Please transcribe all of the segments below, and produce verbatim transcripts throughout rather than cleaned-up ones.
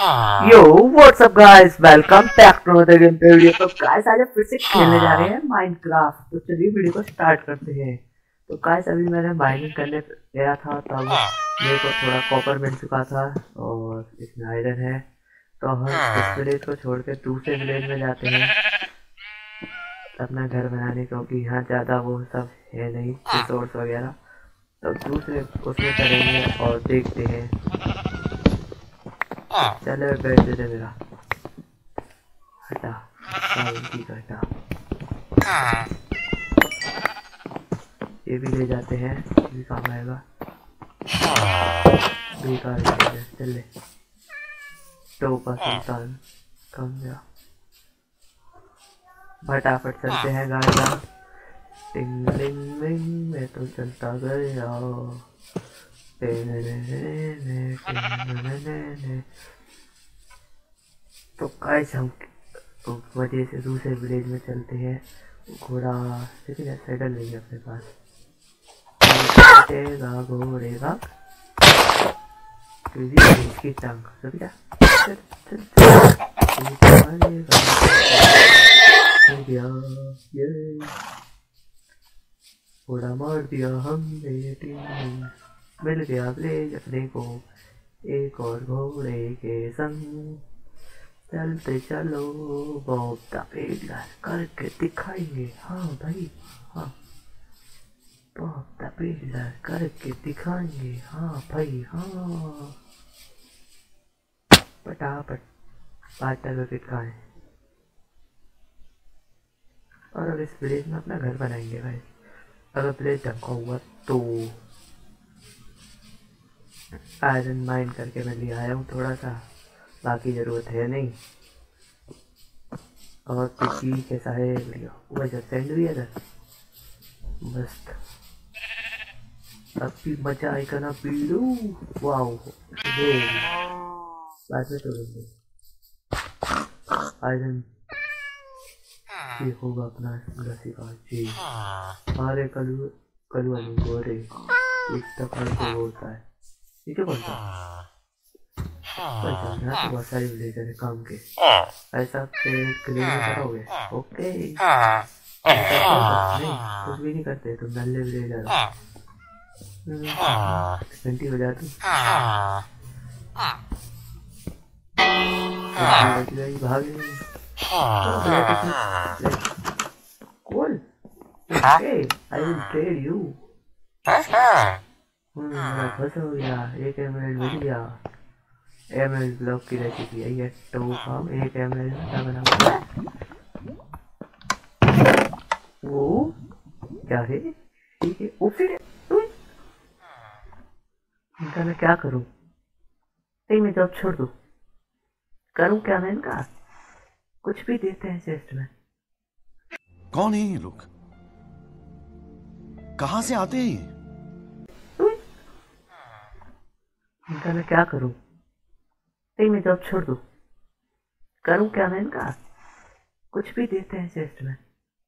Yo whatsapp guys, welcome back to another game पे video. तो guys आज हम फिर से खेलने जा रहे हैं माइनक्राफ्ट। तो चलिए वीडियो को स्टार्ट करते हैं। तो गाइस अभी मैंने माइनिंग करने गया था तब मेरे को थोड़ा कॉपर मिल चुका था और इसमें आयरन है। तो हम इस विलेज को छोड़ के दूसरे विलेज में जाते हैं अपना घर बनाने, क्योंकि यहाँ ज़्यादा वो सब है नहीं रिसोर्स वगैरह। तो दूसरे उसमें करेंगे और देखते हैं। चलो बैठ दे दे मेरा, हटा की हटा। ये भी ले जाते हैं, ये भी काम आएगा। बेकार चल ले टोपा सुल्तान कम गया। फटाफट चलते हैं गाड़ियाँ। टिंग लिंग लिंग मैं तो चलता गया। तो गाइस हम वजह से दूसरे विलेज में चलते हैं। घोड़ा लेकिन साइडल नहीं है अपने पास। घोड़े का की टांग घोड़ा मार दिया हमने, मिल गया विलेज अपने को एक और घोड़े के संग। चलते चलो बॉब द बिल्डर करके दिखाएंगे। हाँ भाई हाँ, बॉब द बिल्डर करके दिखाएंगे। हाँ भाई हाँ, फटाफट वाटर विकेट कहाँ है। और अब इस विलेज में अपना घर बनाएंगे भाई। अगर विलेज ढका हुआ तो आयरन माइन करके मैं ले आया हूँ थोड़ा सा, बाकी ज़रूरत है नहीं। और पिकी कैसा है वीडियो, वजह सेंड भी है मस्त। अब भी मजा आएगा ना पीलू। वाओ बाद में तोड़ेंगे आयरन। ये होगा अपना घसी का जी। अरे कलू कलू वाले गोरे एक तक होता है। ये क्या बोलता है? यहाँ तो बहुत सारी विलेजर है काम के। ऐसा क्लियर करोगे ओके। नहीं कुछ भी नहीं करते तुम, नल्ले विलेजर घंटी बजा तुम भागे। Cool okay, I will trade you. फंस हो गया, एक एमएल मिल गया। एमएल ब्लॉक की रेसिपी है ये। तो हम एक एमएल का बना वो क्या है, ठीक है ओके। इनका मैं क्या करूं? नहीं मैं जॉब छोड़ दूं, करूं क्या मैं इनका? कुछ भी देते हैं चेस्ट में। कौन है ये लोग, कहां से आते हैं? इनका मैं क्या करूं? नहीं मैं जॉब छोड़ दूं, करूं क्या मैं इनका? कुछ भी देते हैं चेस्ट में,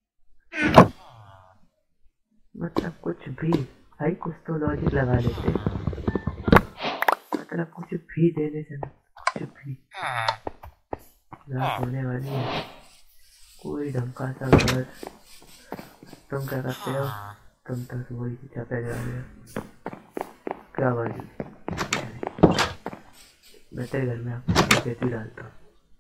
मतलब कुछ भी भाई। कुछ तो लॉजिक लगा लेते, मतलब कुछ भी देने से कुछ भी रात होने वाली है। कोई ढंग का सा घर। तुम क्या करते हो? तुम तक तो वही चाहते जा रहे हो क्या बाजी? मैं तेरे घर में आपको खेती डालता हूँ।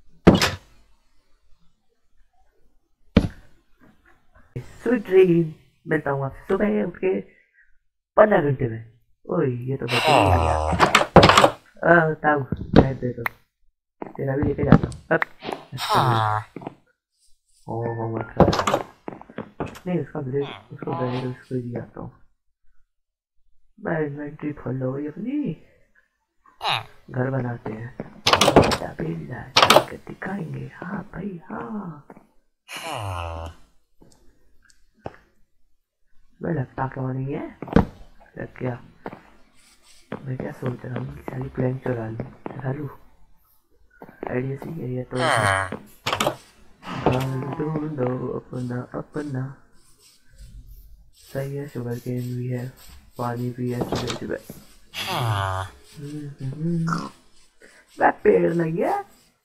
स्वीट ड्रीम, मिलता हूँ आपसे सुबह उठ के पंद्रह घंटे में। ओए ये तो बच्चे नहीं आ गया। ताऊ मैं दे दो, तेरा भी लेके जाता हूँ अब। ओ हो मतलब नहीं उसका ब्लेड, उसको ब्लेड उसको ही आता हूँ मैं। इन्वेंटरी फुल हो गई अपनी। घर बनाते हैं, दिखाएंगे। हाँ भाई हाँ, मैं लगता क्यों नहीं है लग गया। मैं क्या सोच रहा हूँ, सारी प्लान चुरा लूँ चुरा लूँ आइडिया सही है ये तो। ढूंढो अपना अपना सही है। शुगर केन भी है, पानी भी है सुबह सुबह। वह पेड़ नहीं है।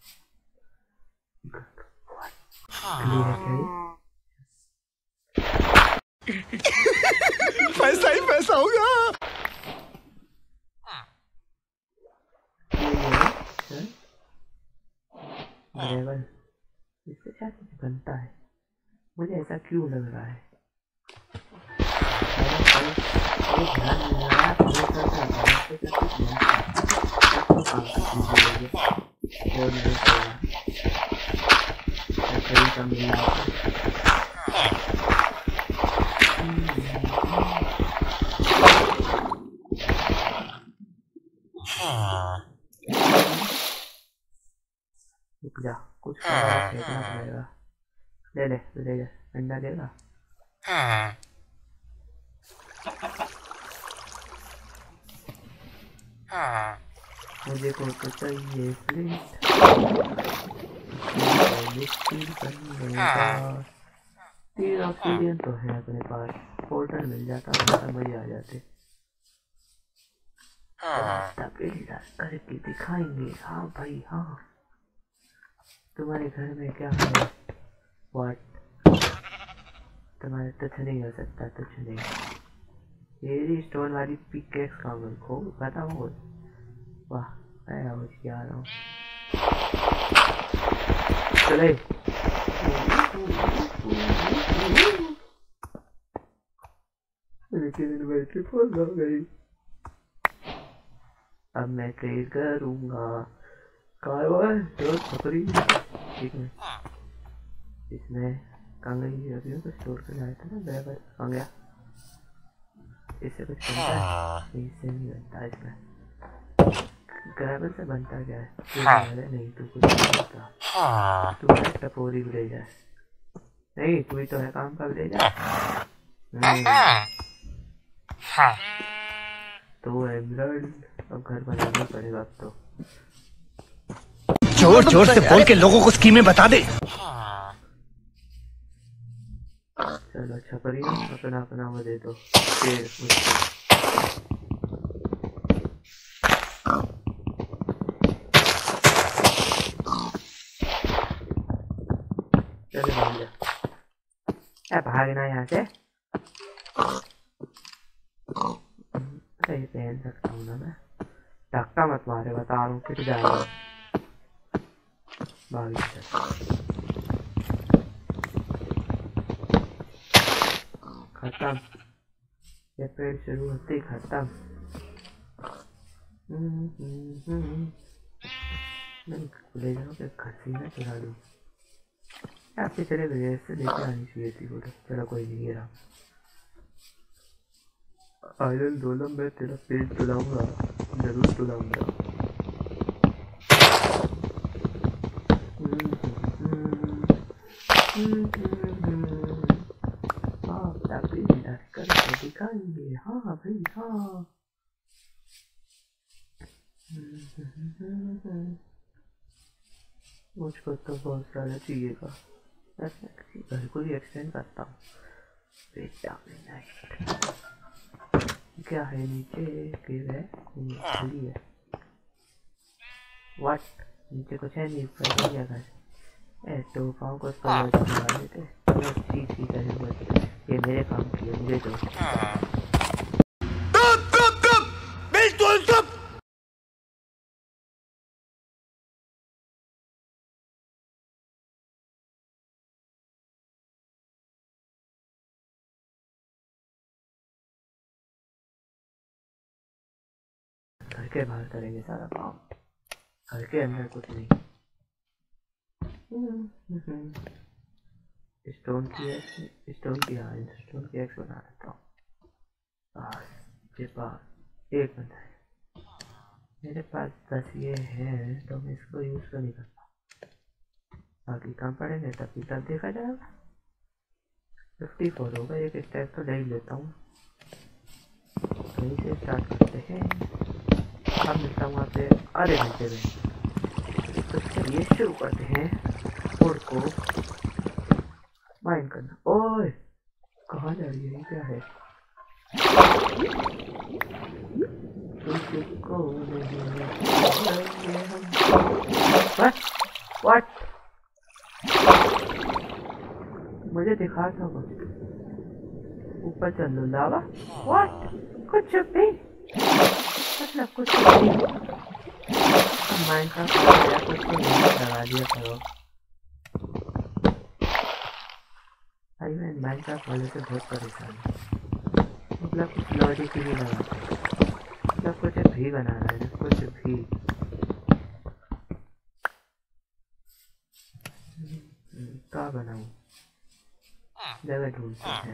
क्लियर है क्या ये? पैसा ही पैसा होगा। ग्रेवल इससे क्या कुछ बनता है, मुझे ऐसा क्यों लग रहा है। ध्यान नहीं आ रहा जा कुछ फेंकना पड़ेगा। ले ले ले ले अंडा देगा। मुझे को तो चाहिए प्लेट। तीन ऑक्सीजन तो है अपने पास, पोर्टल मिल जाता है मजे आ जाते। करके दिखाएंगे। हाँ भाई हाँ, तुम्हारे घर में क्या है? व्हाट? तुम्हारे कुछ नहीं हो सकता, कुछ नहीं। ये स्टोन वाली पिकेक्स काम रखो, बताओ। वाह मैं होशियार आ रहा हूँ। चले लेकिन बैटरी फुल हो गई। अब मैं ट्रेड करूँगा कारवाई तो छपरी। ठीक है, इसमें कांगड़ी अभी तो स्टोर कर आया था ना बराबर। आ गया, इससे कुछ बनता है? इससे नहीं बनता। इसमें ग्रेवल से बनता क्या है? नहीं तू कुछ नहीं बनता। तू है टपोरी विलेजर। नहीं तू ही तो है काम का विलेजर। तो एमराल्ड अब घर बनाना पड़ेगा। तो जोर जोर से बोल के लोगों को स्कीमें बता दे। चलो छपरी अपना अपना वो दे दो। चलो भाग जा, भागना यहाँ से। सही पहन सकता हूँ ना मैं। धक्का मत मारे, बता रहा हूँ फिर जाएगा। भाग खत्म, ये पेड़ शुरू होते ही खत्म। ले जाओ के खसी ना चुरा लूँ। आपके चले गए से लेकर आनी चाहिए थी फोटो। चलो कोई नहीं, गिरा आयरन गोलम में तेरा पेट तुलाऊंगा, जरूर तुलाऊंगा। हाँ तभी करके दिखाएंगे। हाँ भाई हाँ। मुझको तो बहुत सारा चाहिएगा, किसी घर को ही एक्सटेंड करता हूँ। क्या है नीचे? केव है, खाली है। व्हाट? नीचे कुछ है नहीं, ऊपर क्या घर? ए तो पाँव को लगा देते। चीज की जरूरत, ये मेरे काम की है, मुझे दो। घर के बाहर करेंगे सारा काम, घर के अंदर कुछ नहीं। स्टोन की एक्स, स्टोन की हाँ स्टोन की एक्स बना लेता हूँ। के पास एक मिनट है, मेरे पास दस ये है तो मैं इसको यूज तो नहीं करता। बाकी काम पड़ेंगे तभी तब देखा जाएगा। फिफ्टी फोर होगा, एक स्टेप तो ले ही लेता हूँ। कहीं से स्टार्ट करते हैं। अब मिलता हूँ वहाँ पे आधे घंटे में। तो चलिए शुरू करते हैं कोड को माइंड करना। ओए कहाँ जा रही है? क्या है? तुझको नहीं What? What? मुझे दिखा था कुछ ऊपर चल लो लावा। What? कुछ भी मतलब कुछ भी माइंड का कुछ तो नहीं लगा दिया करो भाई। मैं माइंड का वाले से बहुत परेशान हूँ। मतलब कुछ लॉजिक ही नहीं लगा मतलब कुछ भी बना रहा है कुछ भी। क्या बनाऊं जगह ढूंढते हैं।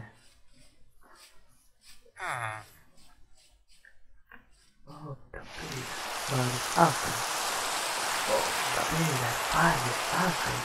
Oh, please, Father, Father. Oh, please, Father, Father.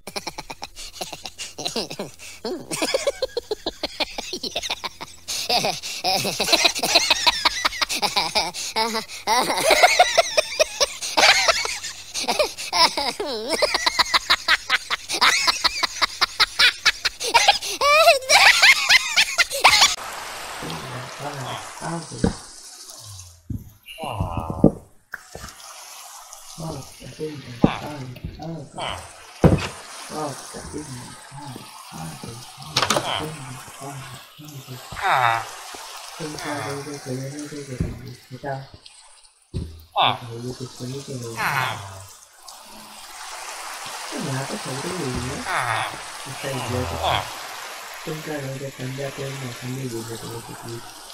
यहाँ तो चलते ही नहीं है इसका इधर तुम क्या करोगे ठंडा तेल मौसम नहीं दे देते हो कुछ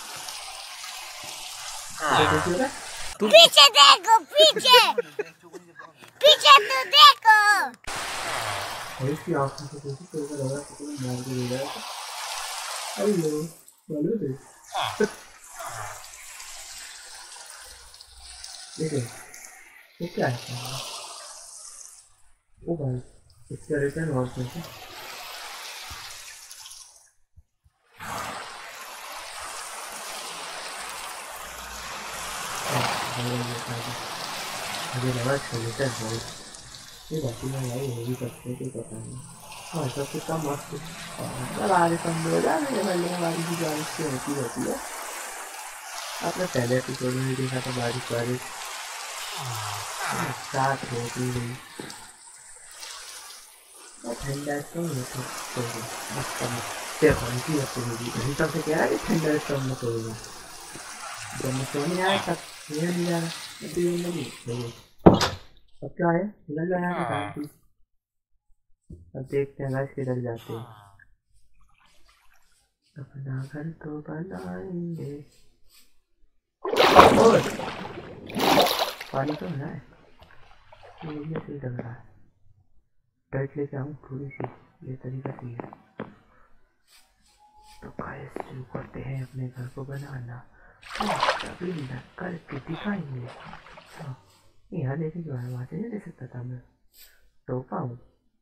पीछे देखो पीछे पीछे तो देखो इसकी आँखों से कुछ तो ऊपर लगा तो तुम्हें मार के ले जाएगा। हेलो बोलो दे देखो ये क्या है ओ भाई इसका रिटर्न और कैसे मुझे लगा रिटर्न हो ये बाकी में लाई होगी करते तो पता नहीं। हाँ सब कुछ कम मस्त चल आगे कम हो जाए मेरे वाले बारिश की बारिश की होती रहती है। आपने पहले एपिसोड में देखा था बारिश बारिश स्टार्ट होती गई ठंडा स्टोन देखो इसी हफ्ते में भी अभी तक से कह रहा है कि ठंडा स्टोन में करूँगा जब मैं सोने आया तब नहीं जा रहा अभी नहीं अब क्या है निकल जाए यहाँ से। अब देखते हैं गाइस किधर जाते हैं। अपना घर तो बनाएंगे और पानी तो है ये सही लग रहा है। डाइट लेके आऊँ थोड़ी सी ये तरीका सही है। तो गाइस शुरू करते हैं अपने घर को बनाना तभी करके दिखाएंगे। यहाँ देखे जो है वहाँ से नहीं दे सकता था मैं तो पाऊँ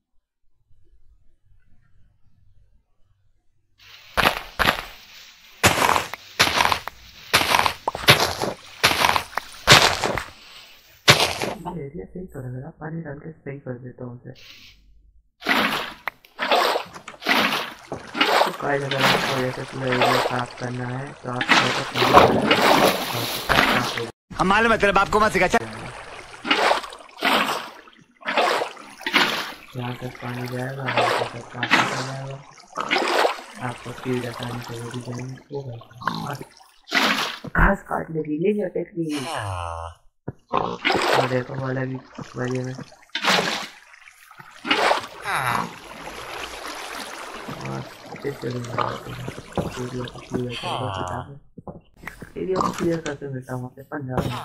एरिया सही कर रहा पानी डाल के सही कर देता हूँ उसे। तो काई अगर आपको ऐसे पूरा एरिया साफ करना है तो आप हम मालूम है तेरे बाप को मत सिखा। यहाँ तक पानी जाएगा यहाँ तक पानी जाएगा आपको फील्ड हटाने से भी जाएंगे वो घास काटने की ये टेक्निक और देखो वाला भी वजह में एरिया को क्लियर करके मिलता हूँ पंजाब में।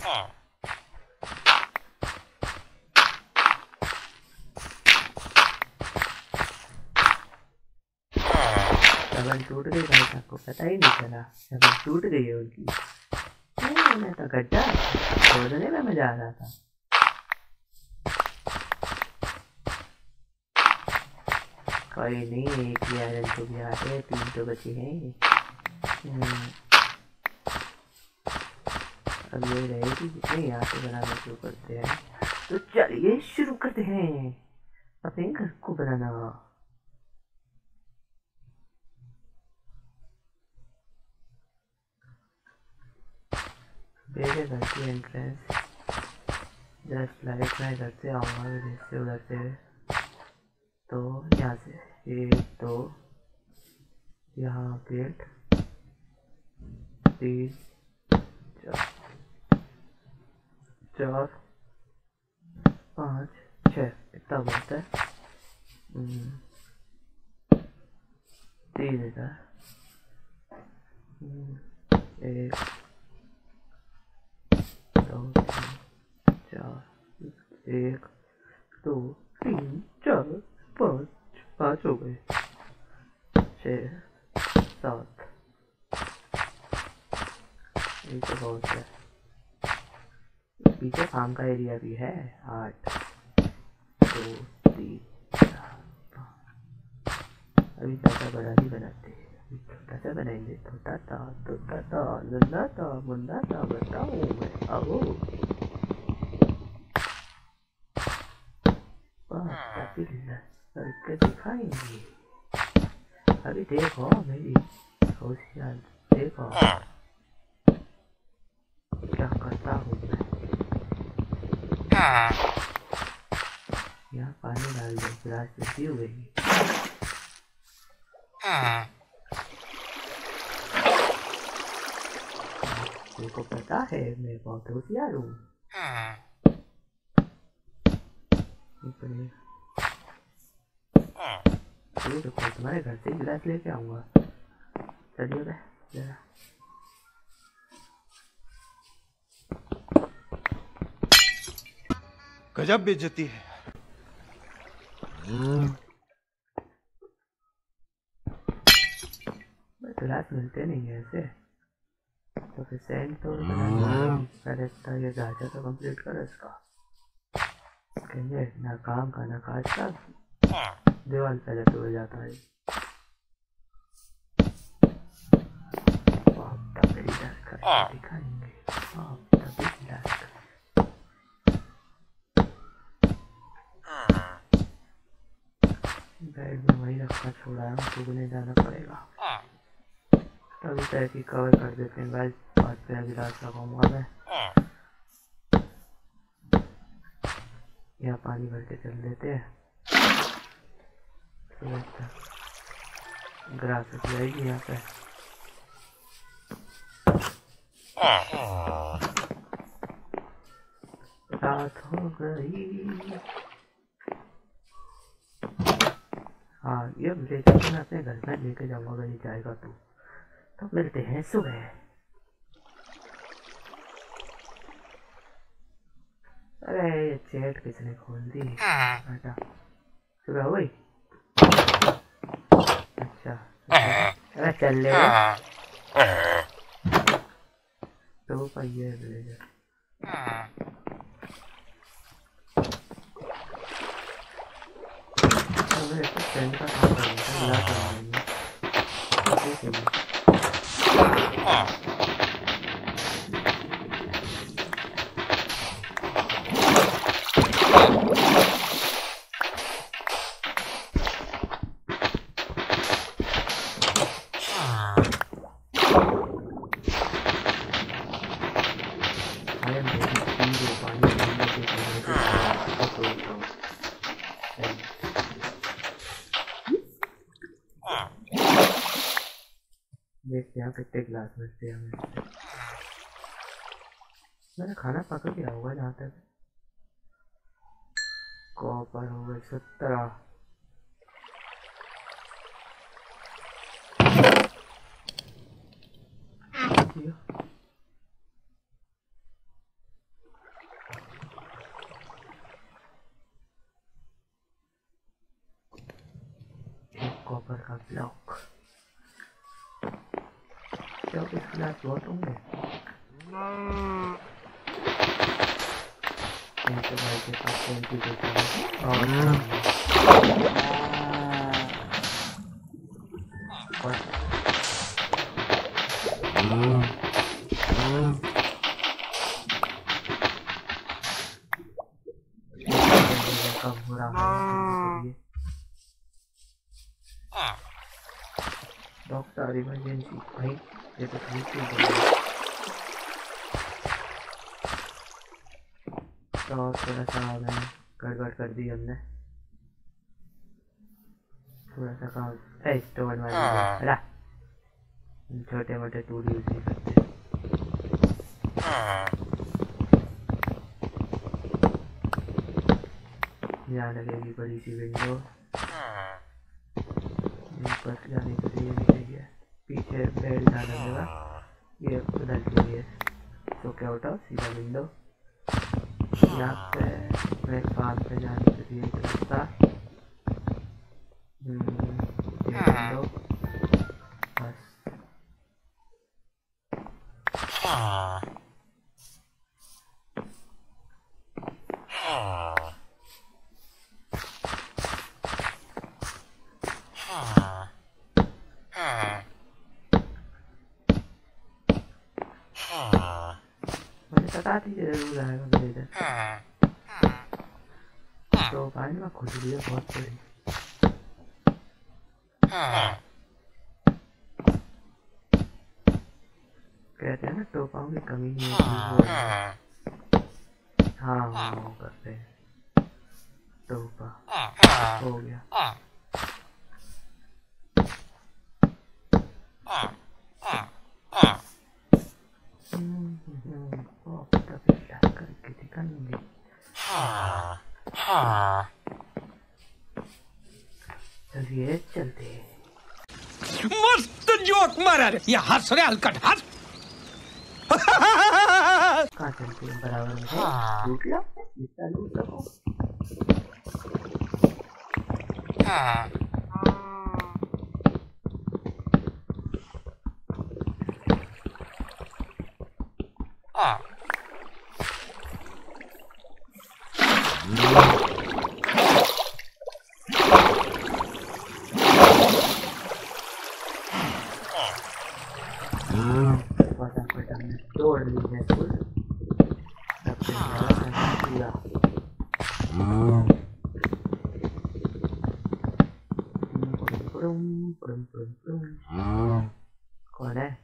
शबल टूट गई भाई, आपको पता ही नहीं चला। शबल टूट गई है उनकी। मैं तो गड्ढा खोदने में मजा आ रहा था। कोई नहीं, एक ही आयरन तो भी आते, तीन तो बचे हैं। अब ये रहेगी जितने यहाँ से बनाना शुरू करते हैं। तो चलिए शुरू करते हैं अपने घर को बनाना। मेरे घर की एंट्रेंस जस्ट लाइक मैं इधर से आऊँगा, इधर से उधर से, तो यहाँ से एक दो, यहाँ गेट, तीन चार चार पाँच छः, इतना बहुत है। तीन इधर, एक दो तीन चार, एक दो तीन चार पाँच, पाँच हो गए, छः सात, ये तो बहुत है। पीछे काम का एरिया भी है। आठ, दो तीन चार पाँच, अभी ज़्यादा बड़ा ही बनाते हैं, अभी छोटा सा बनाएंगे। छोटा सा छोटा सा नन्हा सा मुन्ना सा बताऊँ मैं, आओ करके दिखाएंगे। अभी देखो मेरी होशियार, देखो क्या करता हूँ मैं। यहाँ पानी डाल दो, गिलास में पी हुई। तुमको पता है मैं बहुत होशियार हूँ। चलिए तो तुम्हारे घर से गिलास लेके आऊंगा। चलिए बे जरा। गजब बेइज्जती है। गिलास मिलते नहीं है ऐसे, तो फिर सेंड तो पहले ये गाचा तो कंप्लीट करो इसका। कहेंगे ना काम का ना काज का, दीवार पहले तो जाता है। दिखाएंगे बेड में वही रखा छोड़ा है, सुबह जाना पड़ेगा। तभी तक ही कवर कर देते हैं गाइस। पाँच पे गिलास लगाऊंगा मैं। यहाँ पानी भर के चल देते हैं। ग्रास जाएगी यहाँ पे। रात हो गई। हाँ ये ले जाके मैं अपने घर में लेके जाऊंगा अगर ये जाएगा तो। तो मिलते हैं सुबह। अरे ये चैट किसने खोल दी? अच्छा सुबह हो गई। अच्छा अरे चल ले तो पहिए ले जा। अबे तो चैट का काम करना है, करना है। देखते हैं कितने गिलास मिलते हैं हमें। मैंने खाना पका दिया होगा जहाँ तक। कॉपर हो गए सत्रह। कॉपर का ब्लॉक। चौबीस ग्लास बहुत होंगे। तो भाई के पास कौन सी देता है कब हो रहा है डॉक्टर इमरजेंसी भाई ये तो ठीक है। तो थोड़ा सा मैंने गड़बड़ कर दी हमने, थोड़ा सा काम है स्टोर में हटा, छोटे मोटे टूल यूज नहीं करते। यहाँ लगेगी बड़ी सी विंडो, ऊपर जाने के लिए नहीं चाहिए, पीछे बेड डाला होगा, ये उधर के लिए तो क्या उठाओ सीधा विंडो। यहाँ पे प्लेटफॉर्म पे जाने के लिए एक रास्ता, ये विंडो बस। मुझे पता थी जरूर आएगा मेरे इधर। तो भाई मैं खुद लिए बहुत बड़ी कहते हैं ना टोपाओं की कमी नहीं होती। हाँ हाँ वो करते हैं टोपा हो गया। करके दिखाएंगे। चलिए चलते हैं। मस्त जोक मारा रे, ये हंस रहे हलकट हंस। कहाँ चलते हैं बराबर में लूट लो जितना लूट लो। तोड़ लीजिए फूल कौन है?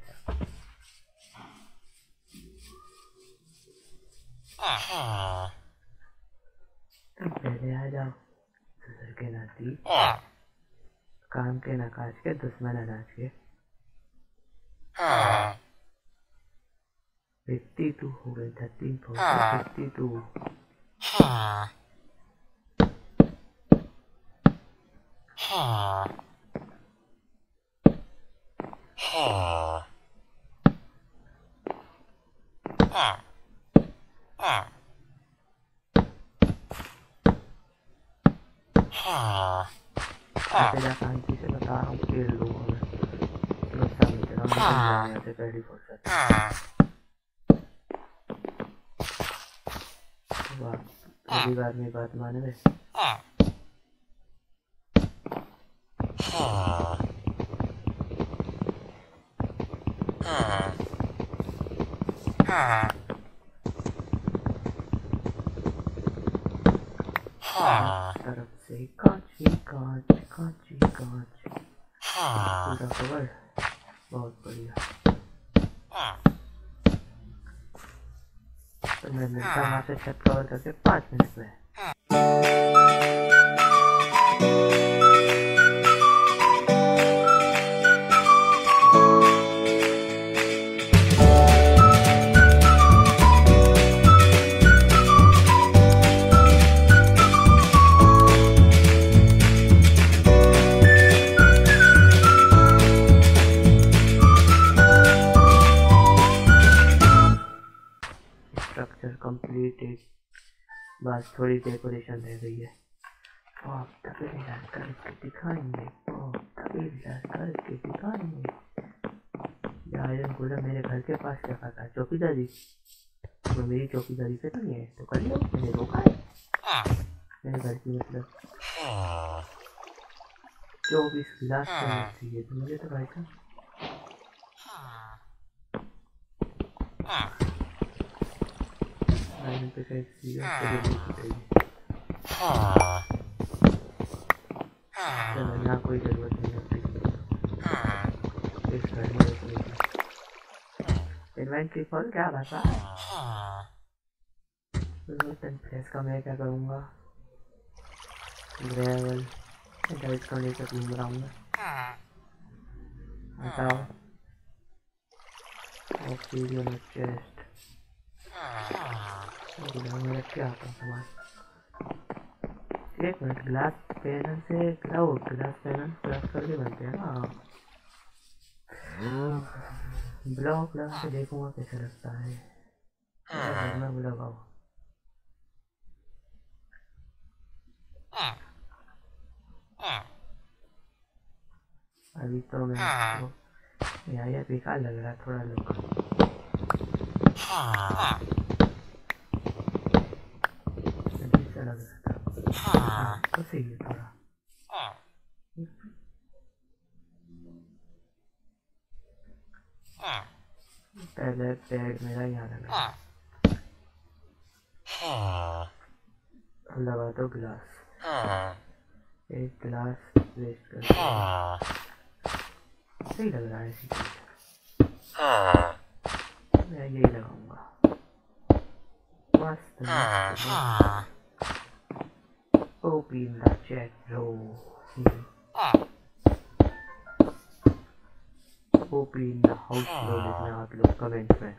तुम पहले आ जाओ ससुर के नाती, काम के ना काज के दुश्मन अनाज के। फिफ्टी टू हो गए, थर्टीन फोर फिफ्टी टू। शांति से बता रहा हूँ पेड़ लोगों से पहली फुर्सत पहली बार में बात माने वे। तरफ से कांच ही कांच कांच ही कांच पूरा कवर बहुत बढ़िया। तो मैं मिलता हूँ वहाँ से छत कवर करके पाँच मिनट में। स्ट्रक्चर कंप्लीट है, बस थोड़ी डेकोरेशन रह गई है। और तबीयत करके दिखाएंगे, और तबीयत करके दिखाएंगे। ये आयरन गोलम मेरे घर के पास क्या करता है? चौकीदारी? तो मेरी चौकीदारी पे नहीं है तो कर लो, मैंने रोका है मेरे घर की। मतलब चौबीस गिलास चाहिए तो मुझे तो भाई साहब आयरन पे कैसे चलो यहाँ कोई जरूरत नहीं है इस घर में रखने की। इन्वेंट्री फॉल क्या बता रोटन प्रेस का मैं क्या करूँगा? ग्रेवल डाइट को लेकर घूम रहा हूँ। हटाओ ऑक्सीजन और चेस्ट में रख के आता हूँ सामान। एक मिनट, ग्लास पैनल से ग्लाउड ग्लास पैनल क्राफ्ट करके बनते हैं ना। ब्लॉक लगा के देखूंगा कैसे लगता है। मैं लगाओ अभी तो मैं यार ये बेकार लग रहा है थोड़ा लोग। लग रहा था तो सही है थोड़ा। पहले पैड मेरा यहाँ लगा लगा दो गिलास। एक गिलास वेस्ट कर सही लग रहा है इसी मैं यही लगाऊंगा। मस्त मस्त। Open the chat bro. Open the house bro लिखना आप लोग कमेंट में।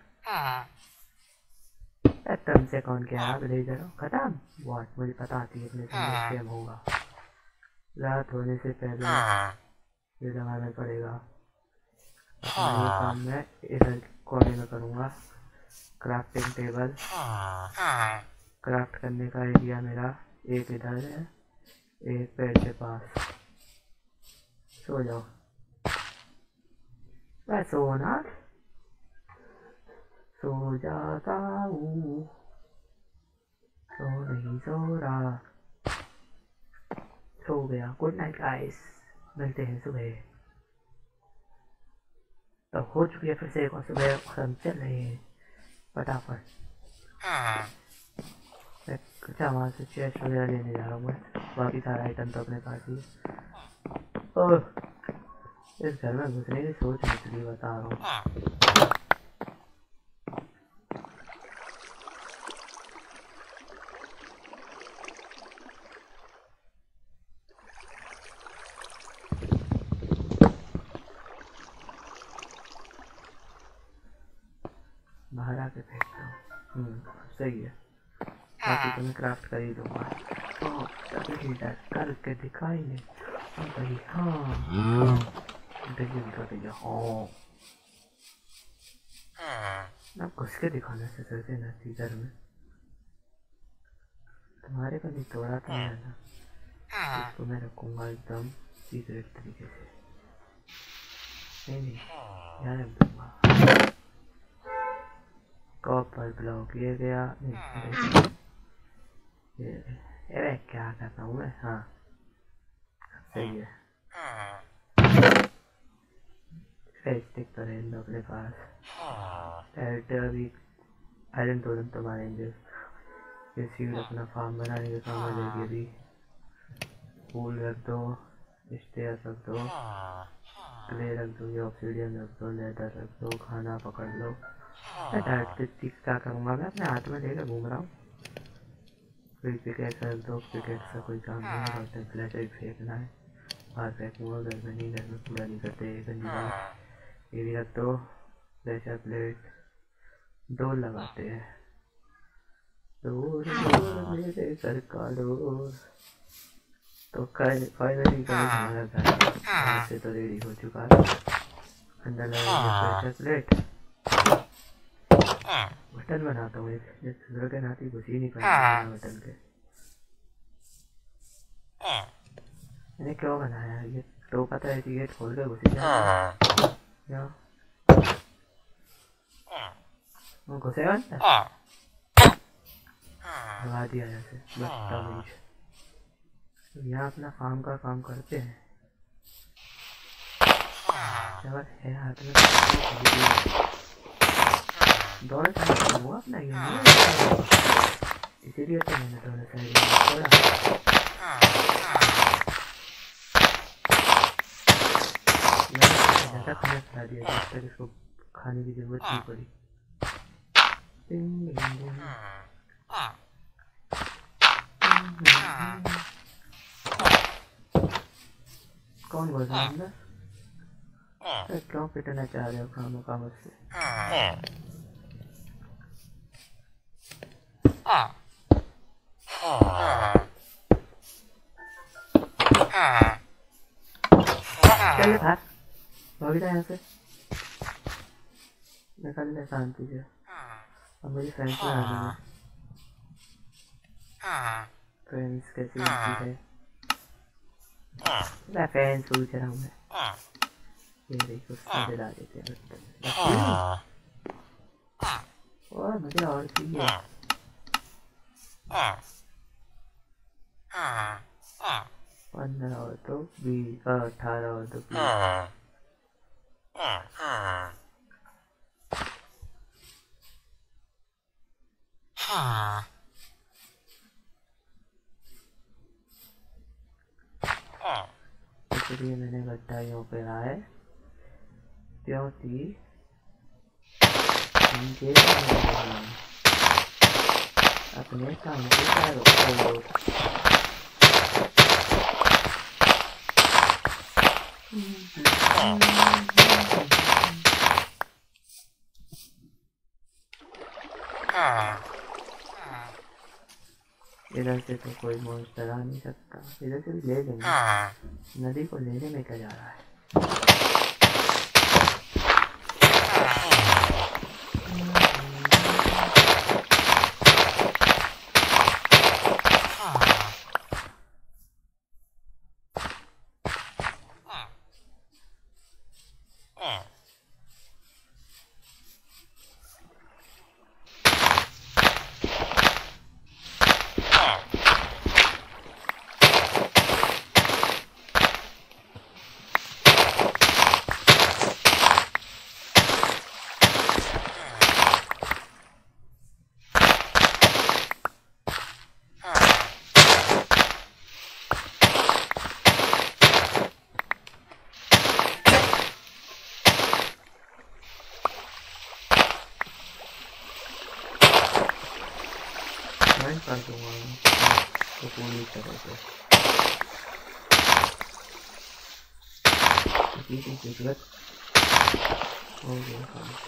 तुम से कौन क्या आप ले जाओ खत्म व्हाट मुझे पता आती है अपने से स्कैम होगा। रात होने से पहले ये लगाना पड़ेगा। अपना ये काम मैं इधर कोने में करूँगा। क्राफ्टिंग टेबल क्राफ्ट करने का एरिया मेरा एक इधर है एक पेड़ के पास। सो जाओ मैं सोना सो जाता हूँ सो नहीं सो रहा सो गया। गुड नाइट गाइस मिलते हैं सुबह। तो हो चुकी है फिर से एक और सुबह हम चल रहे हैं फटाफट। अच्छा वहाँ से चेस्ट वगैरह लेने जा रहा हूँ मैं। बाकी सारा आइटम तो अपने पास ही है। ओह इस घर में घुसने की सोच नहीं बता रहा हूँ। बाहर आके फेंकता हूँ। हम्म सही है। बाकी तो मैं क्राफ्ट कर ही दूंगा। तो सभी करके दिखाएंगे। हाँ हाँ घुस के दिखाने से चलते ना सीजर में तुम्हारे का भी तोड़ा था ना। इसको मैं रखूंगा एकदम सीक्रेट तरीके से। नहीं नहीं यार रख दूंगा। कॉपर ब्लॉक ये गया। ये क्या करता हूँ मैं? हाँ सही है। स्टिक तो रहें दो अपने पास। अभी आयरन तोड़न तो मारेंगे। ये सीड अपना फार्म बनाने के काम आ जाएगी। अभी फूल रख दो स्टेयर रख दो क्ले रख दो ऑक्सीडियन रख दो लेदर रख दो खाना पकड़ लो। क्या करूँगा मैं अपने हाथ में लेकर घूम रहा हूँ। कोई पिकेट रख दो पिकेट से कोई काम नहीं है। फ्लैश फेंकना है बाहर फेंकूँगा घर में नहीं घर में पूरा नहीं करते। ये भी रख दो प्रेशर प्लेट दो लगाते हैं। डोर डोर मेरे घर का डोर। तो फाइनली हमारा घर से तो रेडी हो चुका है। अंदर लगा प्रेशर प्लेट बटन बनाता हूँ एक बटन आती घुस ही नहीं पाएगा बटन के। मैंने क्यों बनाया ये? टोका था ऐसी गेट खोल के घुसे जा क्या? वो घुसेगा अंदर? लगा दिया जैसे बदतमीज। यहाँ अपना काम का काम करते हैं। चल है हाथ में दोनों साइड हुआ अपना ये इसीलिए तो मैंने दोनों साइड छोड़ा। ज़्यादा खाना खिला दिया जब तक इसको खाने की जरूरत नहीं पड़ी। कौन बोल रहा है अंदर? क्यों पिटना चाह रहे हो खामों का मुझसे? चल भाग भाग जा यहाँ से। निकल ले शांति से। अब मुझे फ्रेंड्स में आ गए। फ्रेंड्स कैसी होती है? मैं फ्रेंड्स पूछ रहा हूँ मैं। ये देखो सारे ला देते हैं। और मुझे और चाहिए। पंद्रह और तो बीस अठारह और तो बीस। इसलिए मैंने गड्ढा यूँ करा है क्योंकि अपने काम के चारों इधर से तो कोई मॉन्स्टर आ नहीं सकता। इधर से भी ले लेंगे। नदी को लेने में क्या जा रहा है? कर दूंगा तो पूरी तरह से की जरूरत हो गई।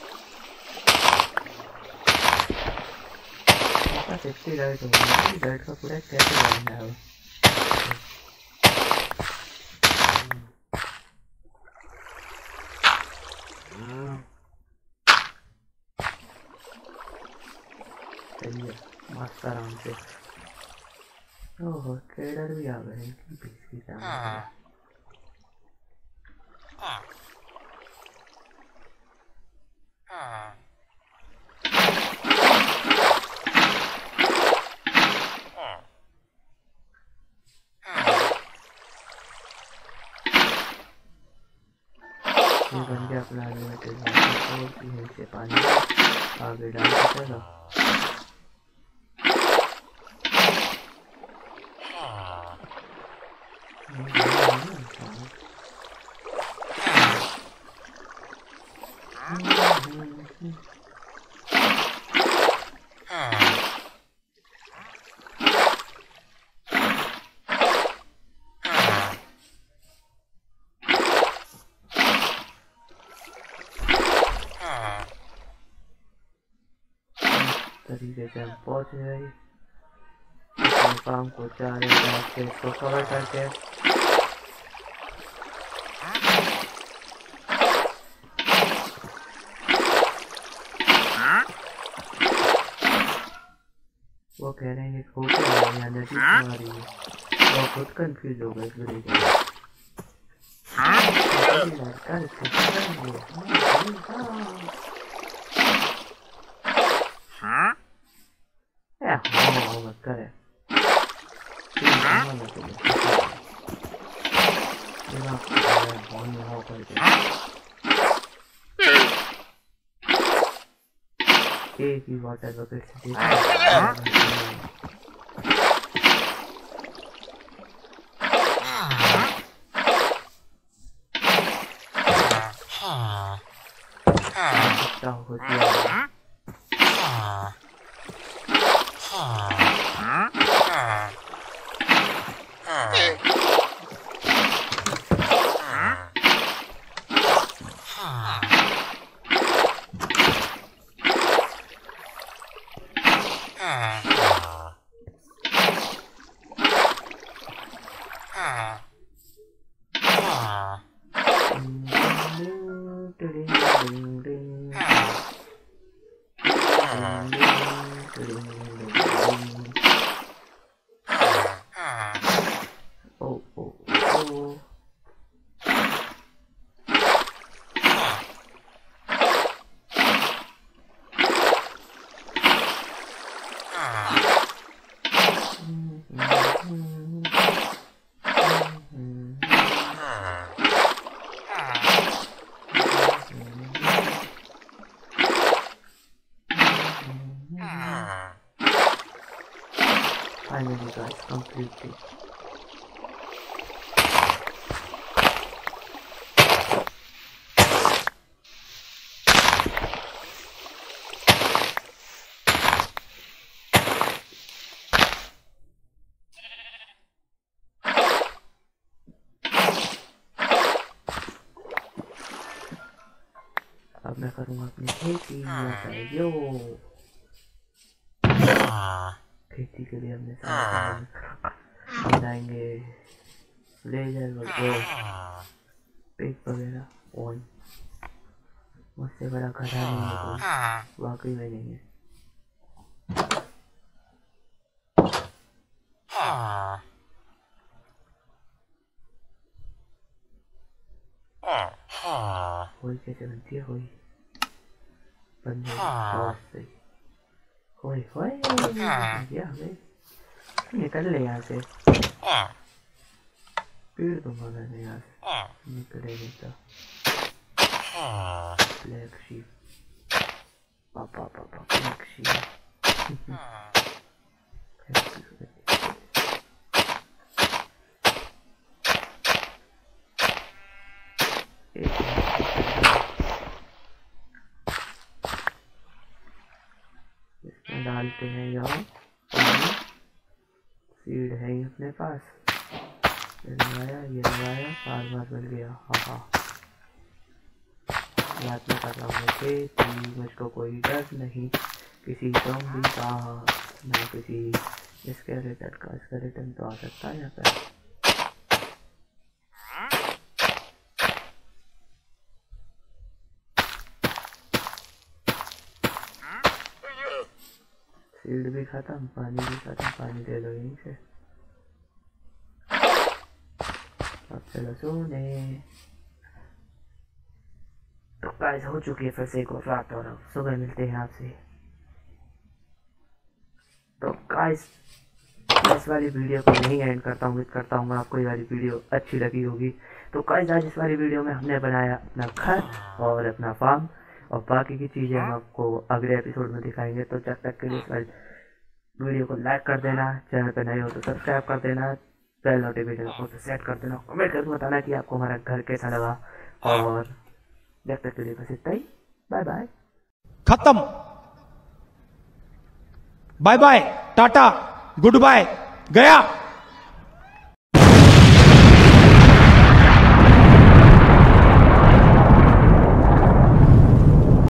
सेफ्टी लाइट होगी। लाइट का पूरा कैसे बनना है? चलिए मस्त आराम से। ओहो ट्रेडर भी आ गए इनकी बीस की सामने। बन गया अपना अनलिमिटेड वाटर यहीं से पानी आगे डाल के चलो। तरीके से हम पहुँच गए। काम को चारे से इसको कवर करके वो कह रहे हैं इसको क्या नदी आ रही है। वो खुद कंफ्यूज हो गए इस वीडियो के। लड़का मत करे एक ही वाटर बकेट से हो गया। Oh, oh, oh. Finally guys, completely. अब मैं करूँगा अपनी खेती यो खेती के लिए हमने हम जाएंगे लेजर वगैरह पेट वगैरह ऑन मुझसे बड़ा खड़ा नहीं है कोई वाकई में नहीं है। कोई कैसे बनती है कोई बंदे बहुत सही होए होए क्या हमें निकल ले यहाँ से पीड़ दूंगा मैंने यहाँ से निकले नहीं तो ब्लैक शीप पापा पापा ब्लैक शीप इसमें डालते हैं यहाँ सीड है ही अपने पास ये लगाया ये लगाया फार्मर बन गया। हाँ हाँ रात में कर रहा हूँ खेती मुझको कोई डर नहीं किसी ज़ॉम्बी का ना किसी स्केलेटन का। स्केलेटन तो आ सकता है यहाँ पर। सीड भी खत्म पानी भी खत्म पानी दे दो यहीं से। अब चलो सोने। तो गाइस हो चुकी है फिर से एक और रात और अब सुबह मिलते हैं आपसे। तो गाइस इस वाली वीडियो को नहीं एंड करता हूँ करता हूँ आपको ये वाली वीडियो अच्छी लगी होगी। तो गाइस आज इस वाली वीडियो में हमने बनाया अपना घर और अपना फार्म और बाकी की चीज़ें हम आपको अगले एपिसोड में दिखाएंगे। तो जब तक के लिए इस वाली वीडियो को लाइक कर देना, चैनल पर नए हो तो सब्सक्राइब कर देना, बेल नोटिफिकेशन को तो सेट कर देना, कमेंट करके बताना कि आपको हमारा घर कैसा लगा। और जब तक के लिए बस इतना ही, बाय बाय। खत्म, bye bye, tata, goodbye, गया।